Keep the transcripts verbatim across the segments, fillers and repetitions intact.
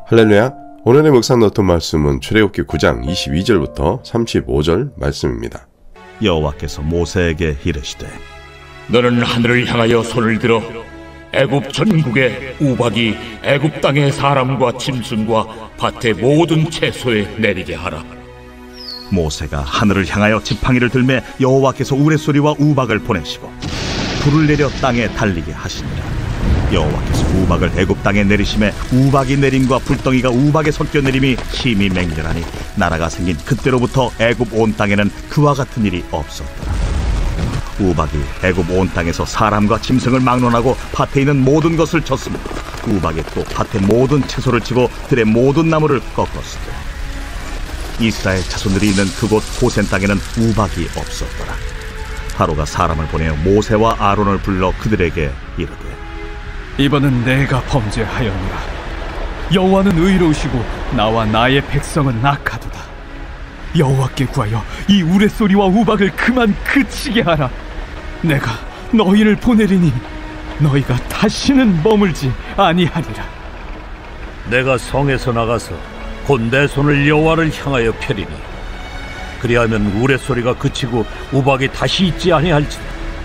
할렐루야. 오늘의 묵상 노트 말씀은 출애굽기 구 장 이십이 절부터 삼십오 절 말씀입니다. 여호와께서 모세에게 이르시되 너는 하늘을 향하여 손을 들어 애굽 전국에 우박이 애굽 땅의 사람과 짐승과 밭의 모든 채소에 내리게 하라. 모세가 하늘을 향하여 지팡이를 들매 여호와께서 우레소리와 우박을 보내시고 불을 내려 땅에 달리게 하시니라. 여호와께서 우박을 애굽 땅에 내리심에 우박이 내림과 불덩이가 우박에 섞여 내림이 힘이 맹렬하니 나라가 생긴 그때로부터 애굽 온 땅에는 그와 같은 일이 없었더라. 우박이 애굽 온 땅에서 사람과 짐승을 막론하고 밭에 있는 모든 것을 쳤으며 우박이 또 밭의 모든 채소를 치고 들의 모든 나무를 꺾었으되 이스라엘 자손들이 있는 그곳 고센 땅에는 우박이 없었더라. 바로가 사람을 보내어 모세와 아론을 불러 그들에게 이르되 이번은 내가 범죄하였노라. 여호와는 의로우시고 나와 나의 백성은 악하도다. 여호와께 구하여 이 우레소리와 우박을 그만 그치게 하라. 내가 너희를 보내리니 너희가 다시는 머물지 아니하리라. 내가 성에서 나가서 곧 내 손을 여호와를 향하여 펴리니 그리하면 우레소리가 그치고 우박이 다시 있지 아니할지니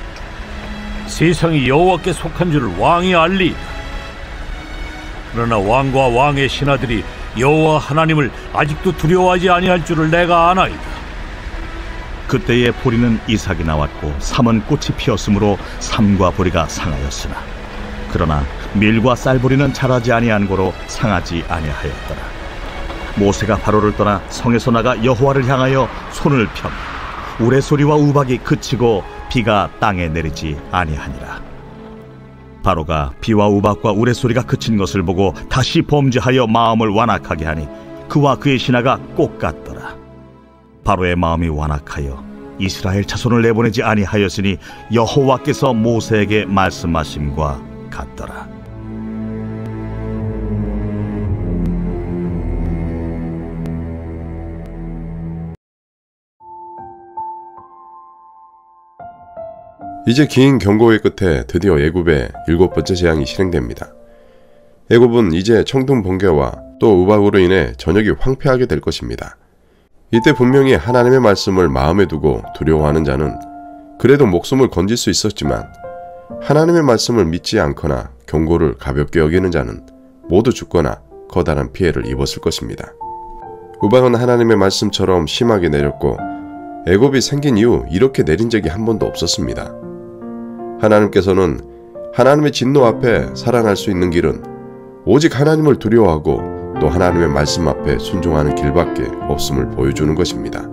세상이 여호와께 속한 줄을 왕이 알리이다. 그러나 왕과 왕의 신하들이 여호와 하나님을 아직도 두려워하지 아니할 줄을 내가 아나이다. 그때에 보리는 이삭이 나왔고 삼은 꽃이 피었으므로 삼과 보리가 상하였으나 그러나 밀과 쌀보리는 자라지 아니한 고로 상하지 아니하였더라. 모세가 바로를 떠나 성에서 나가 여호와를 향하여 손을 펴 우레소리와 우박이 그치고 비가 땅에 내리지 아니하니라. 바로가 비와 우박과 우레소리가 그친 것을 보고 다시 범죄하여 마음을 완악하게 하니 그와 그의 신하가 꼭 같더라. 바로의 마음이 완악하여 이스라엘 자손을 내보내지 아니하였으니 여호와께서 모세에게 말씀하심과 같더라. 이제 긴 경고의 끝에 드디어 애굽의 일곱 번째 재앙이 실행됩니다. 애굽은 이제 청동 번개와 또 우박으로 인해 전역이 황폐하게 될 것입니다. 이때 분명히 하나님의 말씀을 마음에 두고 두려워하는 자는 그래도 목숨을 건질 수 있었지만 하나님의 말씀을 믿지 않거나 경고를 가볍게 여기는 자는 모두 죽거나 커다란 피해를 입었을 것입니다. 우박은 하나님의 말씀처럼 심하게 내렸고 애굽이 생긴 이후 이렇게 내린 적이 한 번도 없었습니다. 하나님께서는 하나님의 진노 앞에 살아날 수 있는 길은 오직 하나님을 두려워하고 또 하나님의 말씀 앞에 순종하는 길밖에 없음을 보여주는 것입니다.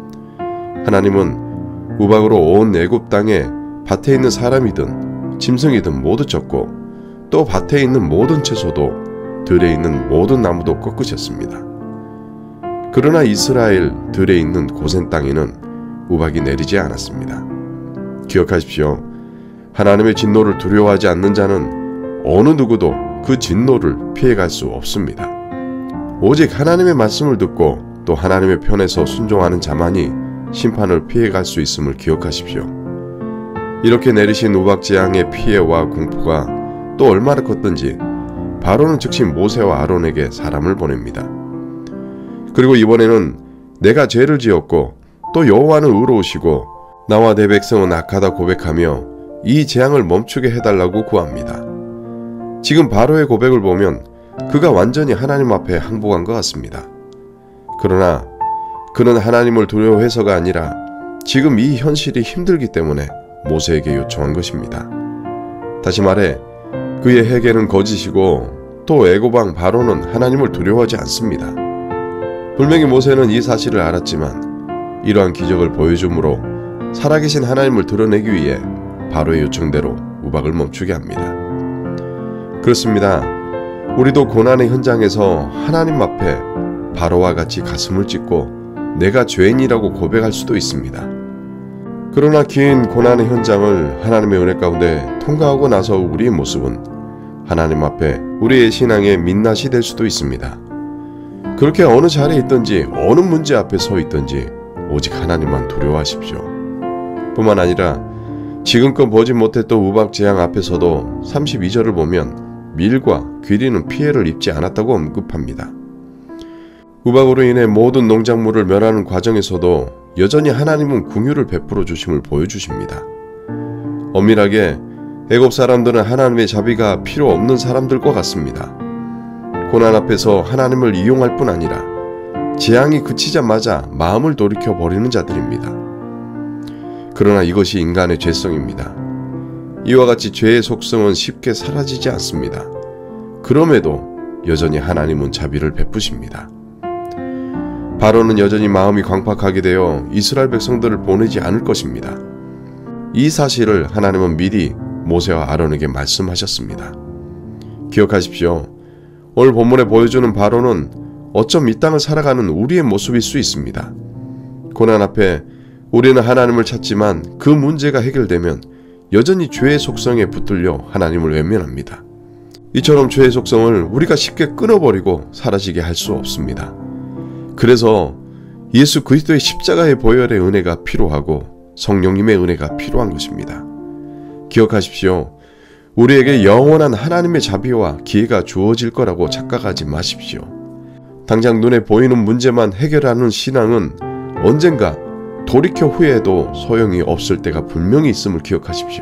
하나님은 우박으로 온 애굽 땅에 밭에 있는 사람이든 짐승이든 모두 쳤고 또 밭에 있는 모든 채소도 들에 있는 모든 나무도 꺾으셨습니다. 그러나 이스라엘 들에 있는 고센 땅에는 우박이 내리지 않았습니다. 기억하십시오. 하나님의 진노를 두려워하지 않는 자는 어느 누구도 그 진노를 피해갈 수 없습니다. 오직 하나님의 말씀을 듣고 또 하나님의 편에서 순종하는 자만이 심판을 피해갈 수 있음을 기억하십시오. 이렇게 내리신 우박 재앙의 피해와 공포가 또 얼마나 컸던지 바로는 즉시 모세와 아론에게 사람을 보냅니다. 그리고 이번에는 내가 죄를 지었고 또 여호와는 의로우시고 나와 내 백성은 악하다 고백하며 이 재앙을 멈추게 해달라고 구합니다. 지금 바로의 고백을 보면 그가 완전히 하나님 앞에 항복한 것 같습니다. 그러나 그는 하나님을 두려워해서가 아니라 지금 이 현실이 힘들기 때문에 모세에게 요청한 것입니다. 다시 말해 그의 회개는 거짓이고 또 애고방 바로는 하나님을 두려워하지 않습니다. 분명히 모세는 이 사실을 알았지만 이러한 기적을 보여줌으로 살아계신 하나님을 드러내기 위해 바로의 요청대로 우박을 멈추게 합니다. 그렇습니다. 우리도 고난의 현장에서 하나님 앞에 바로와 같이 가슴을 찢고 내가 죄인이라고 고백할 수도 있습니다. 그러나 긴 고난의 현장을 하나님의 은혜 가운데 통과하고 나서 우리의 모습은 하나님 앞에 우리의 신앙의 민낯이 될 수도 있습니다. 그렇게 어느 자리에 있든지 어느 문제 앞에 서 있든지 오직 하나님만 두려워하십시오. 뿐만 아니라 지금껏 보지 못했던 우박 재앙 앞에서도 삼십이 절을 보면 밀과 귀리는 피해를 입지 않았다고 언급합니다. 우박으로 인해 모든 농작물을 멸하는 과정에서도 여전히 하나님은 긍휼을 베풀어 주심을 보여주십니다. 엄밀하게 애굽 사람들은 하나님의 자비가 필요 없는 사람들과 같습니다. 고난 앞에서 하나님을 이용할 뿐 아니라 재앙이 그치자마자 마음을 돌이켜 버리는 자들입니다. 그러나 이것이 인간의 죄성입니다. 이와 같이 죄의 속성은 쉽게 사라지지 않습니다. 그럼에도 여전히 하나님은 자비를 베푸십니다. 바로는 여전히 마음이 광팍하게 되어 이스라엘 백성들을 보내지 않을 것입니다. 이 사실을 하나님은 미리 모세와 아론에게 말씀하셨습니다. 기억하십시오. 오늘 본문에 보여주는 바로는 어쩜 이 땅을 살아가는 우리의 모습일 수 있습니다. 고난 앞에 우리는 하나님을 찾지만 그 문제가 해결되면 여전히 죄의 속성에 붙들려 하나님을 외면합니다. 이처럼 죄의 속성을 우리가 쉽게 끊어버리고 사라지게 할 수 없습니다. 그래서 예수 그리스도의 십자가의 보혈의 은혜가 필요하고 성령님의 은혜가 필요한 것입니다. 기억하십시오. 우리에게 영원한 하나님의 자비와 기회가 주어질 거라고 착각하지 마십시오. 당장 눈에 보이는 문제만 해결하는 신앙은 언젠가 돌이켜 후회해도 소용이 없을 때가 분명히 있음을 기억하십시오.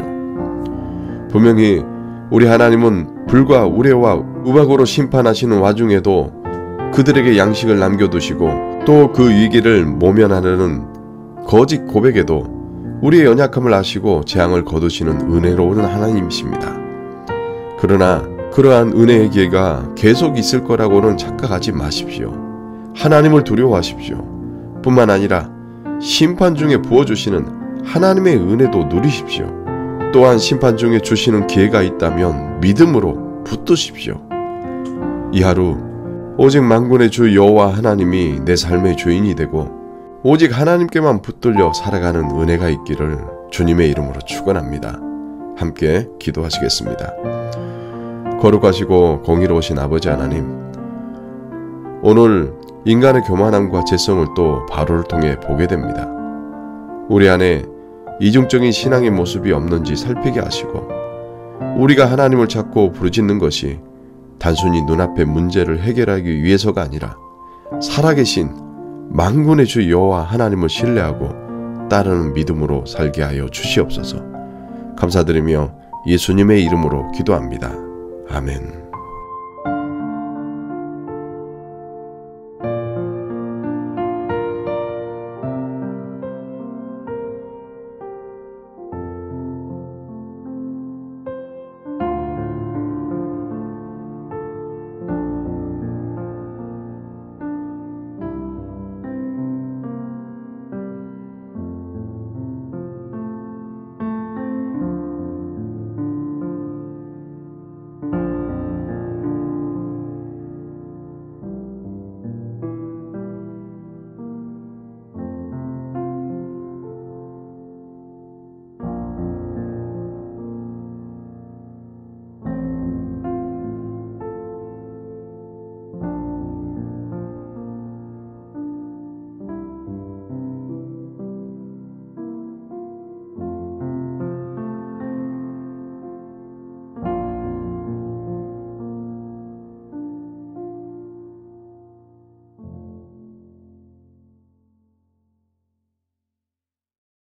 분명히 우리 하나님은 불과 우레와 우박으로 심판하시는 와중에도 그들에게 양식을 남겨두시고 또 그 위기를 모면하려는 거짓 고백에도 우리의 연약함을 아시고 재앙을 거두시는 은혜로운 하나님이십니다. 그러나 그러한 은혜의 기회가 계속 있을 거라고는 착각하지 마십시오. 하나님을 두려워하십시오. 뿐만 아니라 심판 중에 부어주시는 하나님의 은혜도 누리십시오. 또한 심판 중에 주시는 기회가 있다면 믿음으로 붙드십시오. 이 하루 오직 만군의 주 여호와 하나님이 내 삶의 주인이 되고 오직 하나님께만 붙들려 살아가는 은혜가 있기를 주님의 이름으로 축원합니다. 함께 기도하시겠습니다. 거룩하시고 공의로우신 아버지 하나님, 오늘 인간의 교만함과 죄성을 또 바로를 통해 보게 됩니다. 우리 안에 이중적인 신앙의 모습이 없는지 살피게 하시고 우리가 하나님을 찾고 부르짖는 것이 단순히 눈앞의 문제를 해결하기 위해서가 아니라 살아계신 만군의 주 여호와 하나님을 신뢰하고 따르는 믿음으로 살게 하여 주시옵소서. 감사드리며 예수님의 이름으로 기도합니다. 아멘.